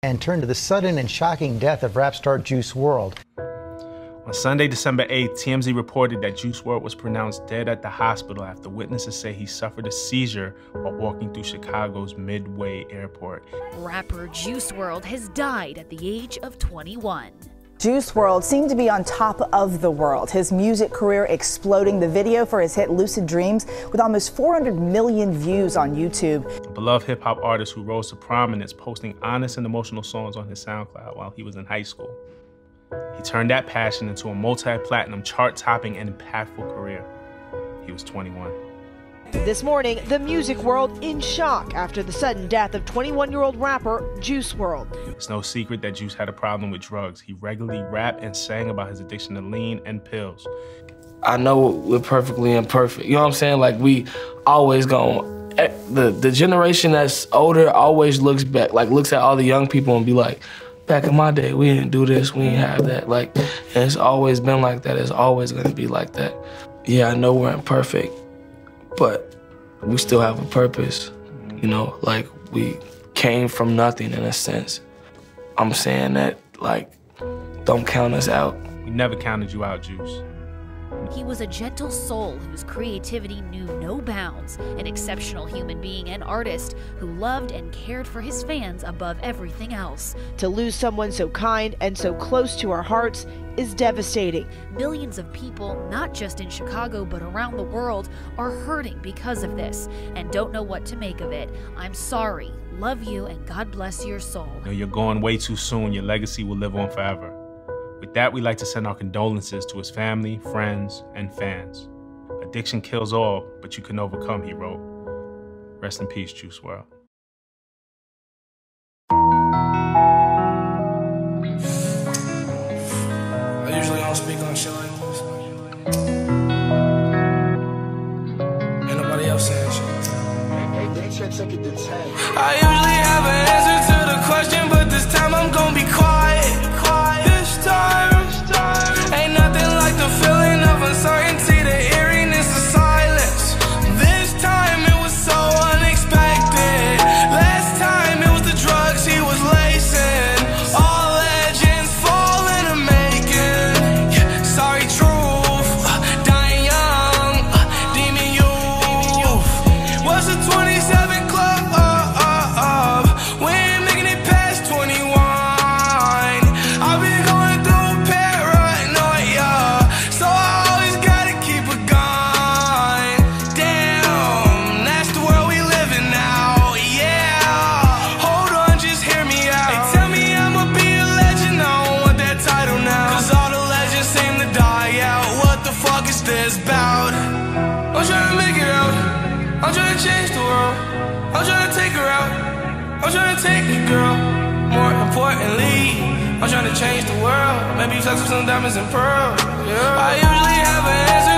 and turn to the sudden and shocking death of rap star Juice WRLD. On Sunday, December 8th, TMZ reported that Juice WRLD was pronounced dead at the hospital after witnesses say he suffered a seizure while walking through Chicago's Midway Airport. Rapper Juice WRLD has died at the age of 21. Juice WRLD seemed to be on top of the world. His music career exploding. The video for his hit Lucid Dreams with almost 400 million views on YouTube. A beloved hip-hop artist who rose to prominence, posting honest and emotional songs on his SoundCloud while he was in high school. He turned that passion into a multi-platinum, chart-topping, and impactful career. He was 21. This morning, the music world in shock after the sudden death of 21-year-old rapper Juice WRLD. It's no secret that Juice had a problem with drugs. He regularly rapped and sang about his addiction to lean and pills. I know we're perfectly imperfect. You know what I'm saying? Like, we always the generation that's older always looks back, like looks at all the young people and be like, back in my day, we didn't do this, we didn't have that. Like, and it's always been like that. It's always gonna be like that. Yeah, I know we're imperfect, but we still have a purpose. You know, like, we came from nothing in a sense. I'm saying that, like, don't count us out. We never counted you out, Juice. He was a gentle soul whose creativity knew no bounds, an exceptional human being and artist who loved and cared for his fans above everything else. To lose someone so kind and so close to our hearts is devastating. Millions of people, not just in Chicago but around the world, are hurting because of this and don't know what to make of it. I'm sorry, love you, and God bless your soul. You know, you're going way too soon. Your legacy will live on forever. With that, we'd like to send our condolences to his family, friends, and fans. Addiction kills all, but you can overcome, he wrote. Rest in peace, Juice WRLD. I usually don't speak on shit like this. Ain't nobody else saying shit. I usually have an answer to the question, but this time I'm gonna be quiet. This time, ain't nothing like the feeling of uncertainty, the eeriness of silence. This time it was so unexpected. Last time it was the drugs he was lacing. All legends fall in a making. Yeah, sorry, truth. Dying young, demon youth. What's the 27 club? We ain't making it past 21. I've been going through paranoia, so I always gotta keep a gun. Damn, that's the world we live in now, yeah. Hold on, just hear me out. They tell me I'ma be a legend, I don't want that title now, 'cause all the legends seem to die out. What the fuck is this about? I'm trying to make it out. I'm trying to change the world. I'm trying to take her out. I'm trying to take it, girl. More importantly, I'm trying to change the world. Maybe flex with some diamonds and pearls. Yeah. I usually have an answer